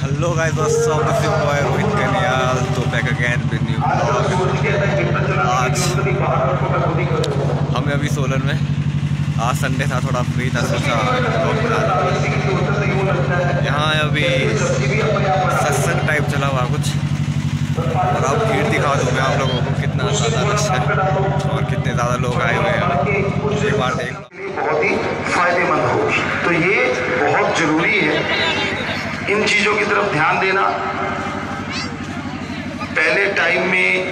Hello guys, what's up, this is boy Rohit Kanyal. तो back again with new blog. आज हमें अभी सोलन में, आज संडे था, थोड़ा फ्री था, सोचा ब्लॉग बना लें। यहाँ अभी सत्संग टाइप चला हुआ कुछ, और अब भीड़ दिखा दूँ मैं आप लोगों को कितना ज़्यादा रश है और कितने ज़्यादा लोग आए हुए हैं। एक बार देख लो, बहुत ही फायदेमंद हो। तो ये बहुत जरूरी है इन चीजों की तरफ ध्यान देना। पहले टाइम में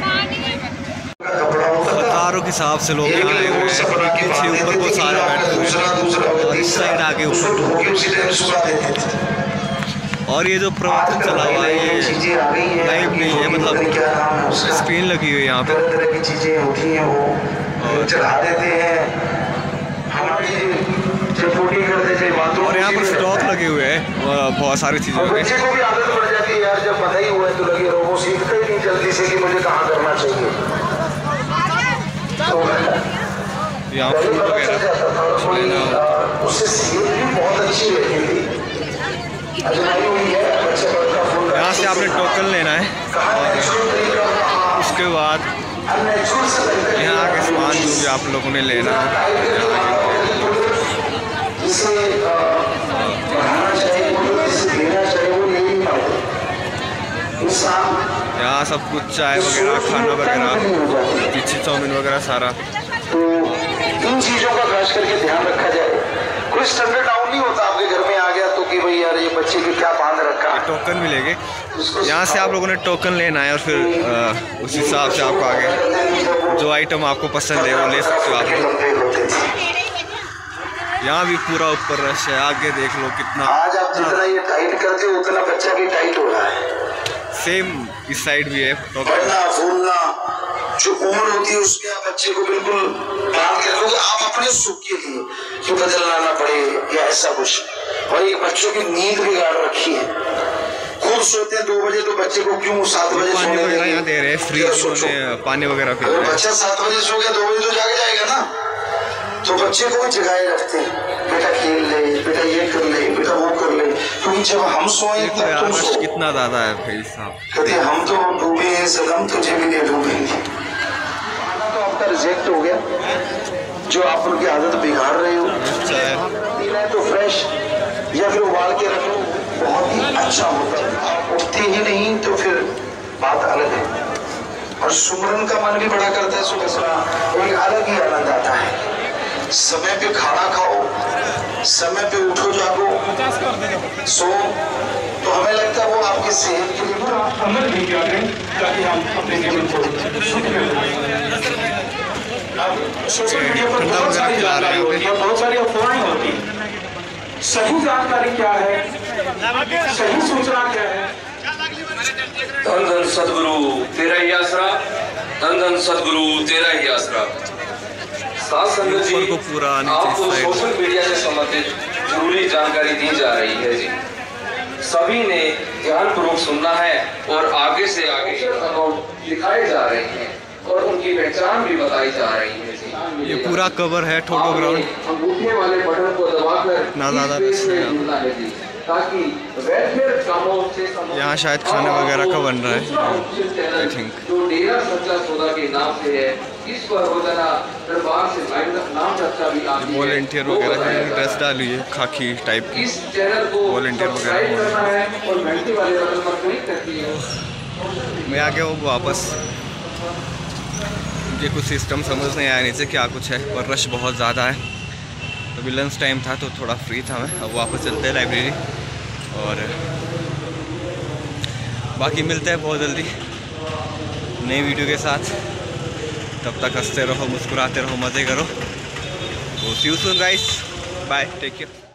हजारों के हिसाब से लोग यहाँ आए हुए हैं, पीछे ऊपर को सारे बैठे हुए हैं और इस साइड आगे ऊपर। और ये जो प्रवचन चला हुआ है ये लाइव नहीं है, मतलब स्क्रीन लगी हुई है यहाँ पे, तरह की चीजें होती हैं वो चढ़ा देते हैं। और यहाँ पर स्टॉक लगे हुए हैं बहुत सारी चीज़ों के। बच्चे को भी आदत पड़ जाती है यार, जब पता ही हुआ है तो लगे रहो, वो सीखता ही नहीं जल्दी से कि मुझे कहाँ करना चाहिए। यहाँ फूड वगैरह उससे सेहत भी बहुत अच्छी रहती थी, आजमाई हुई है। यहाँ से आपने टोकन लेना है और उसके बाद यहाँ आके सामान जो भी आप लोगों ने लेना है यहाँ सब कुछ, चाय वगैरह, खाना वगैरह, पीछे चाउमीन वगैरह सारा। तो इन चीजों का खास करके ध्यान रखा जाए। कोई स्टैंडर्ड डाउन नहीं होता आपके घर में आ गया तो कि भाई यार ये बच्चे के क्या बांध रखा है। टोकन भी लेंगे, यहाँ से आप लोगों ने टोकन लेना है और फिर उस हिसाब से आपको आगे जो आइटम आपको पसंद है वो ले सकते हो आप। यहाँ भी पूरा ऊपर रश है, आगे देख लो कितना। आज आप जितना ये टाइट करते हो उतना बच्चा भी टाइट हो रहा है। सेम इस साइड भी है। बढ़ना फूलना जो उम्र होती है उसमें आप बच्चे को बिल्कुल बांध के रखोगे, आप अपने सुख के लिए कि बदलना ना पड़े या ऐसा कुछ। और ये बच्चों की नींद बिगाड़ रखी है, खूब सोते हैं 2 बजे, तो बच्चे को क्यों 7 बजे पानी वगैरह यहाँ दे रहे हैं फ्री, पानी वगैरह पी रहे हैं। बच्चा 7 बजे सो गया 2 बजे तो जाग जाएगा ना, तो बच्चे को भी जगाए रखते हैं, बेटा खेल ले, बेटा ये कर ले, बेटा वो कर ले। क्योंकि जब हम सोए कितना ज्यादा है भाई साहब, कहते हम तो डूबे हैं सदम, तुझे भी नहीं डूबेंगे। खाना तो आपका रिजेक्ट हो गया, जो आप उनकी आदत बिगाड़ रहे हो। पीना है तो फ्रेश या फिर उबाल के रख लो, बहुत ही अच्छा होता है। आप उठते ही नहीं तो फिर बात अलग है। और सुमरन का मन भी बड़ा करता है, सुबह सुबह एक अलग ही आनंद आता है। समय पे खाना खाओ, समय पे उठो, जागो, सो, तो हमें लगता है वो आपकी सेहत के लिए अमल भी करें ताकि हम अपने जीवन को सोशल मीडिया पर बहुत सारी जानकारी होती है, बहुत सारी अफवाहें होती है। सही जानकारी क्या है, सही सूचना क्या है? धन धन सदगुरु तेरा ही आसरा, धन धन सदगुरु तेरा ही आसरा। साथ संगत जी, आपको सोशल मीडिया से संबंधित जरूरी जानकारी दी जा रही है जी। सभी ने ध्यानपूर्वक सुनना है और आगे से आगे अकाउंट दिखाए जा रहे हैं और उनकी पहचान भी बताई जा रही है जी। ये पूरा कवर है ठोको ग्राउंड, अंगूठे वाले बटन को दबाकर ना ज्यादा ताकि यहाँ शायद खाने वगैरह का बन रहा है, आई थिंक। जो डेरा सच्चा सौदा के नाम से है, इस पर रोजाना दरबार से नाम रखा भी आप वॉलंटियर वगैरह है, ड्रेस डाली है खाकी टाइप की, इस चैनल को वॉलंटियर वगैरह करना है और घंटी वाले बटन पर क्लिक करती है। मैं आ गया हूँ वापस। मुझे कुछ सिस्टम समझ नहीं आया नीचे क्या कुछ है, और रश बहुत ज़्यादा है। अभी लंच टाइम था तो थोड़ा फ्री था मैं। अब वापस चलते हैं लाइब्रेरी और बाकी मिलते हैं बहुत जल्दी नई वीडियो के साथ। तब तक हंसते रहो, मुस्कुराते रहो, मज़े करो। तो see you soon guys, bye, take care.